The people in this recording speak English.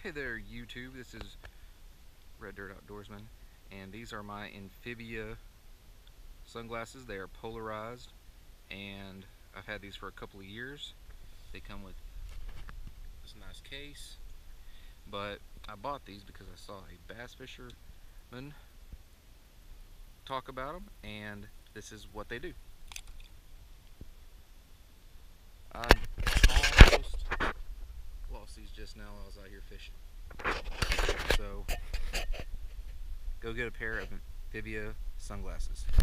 Hey there YouTube, this is Red Dirt Outdoorsman, and these are my amphibia sunglasses. They are polarized, and I've had these for a couple of years. They come with this nice case, but I bought these because I saw a bass fisherman talk about them, and this is what they do. I almost lost these just now while I was out here fishing. So go get a pair of amphibia sunglasses.